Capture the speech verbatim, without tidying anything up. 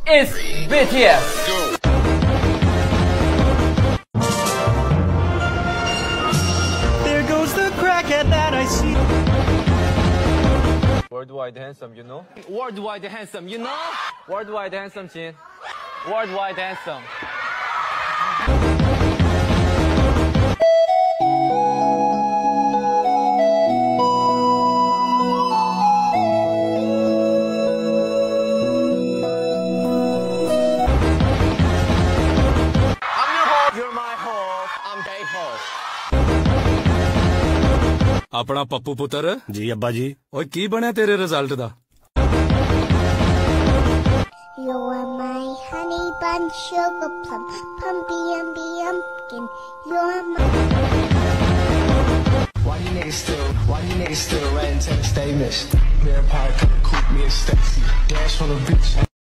is B T S. There goes the crackhead that I see. Worldwide handsome, you know? Worldwide handsome, you know? Worldwide handsome, Jin. Worldwide handsome. अपना पप्पू पुत्र जी अब्बा जी ओए की बनया तेरे result दा You are my honey bun, sugar plum, pumpy umby umpkin. You are my. Why you niggas still, why you niggas still writing to the statements? Vampire come coop me and Stacy, dash on the beach.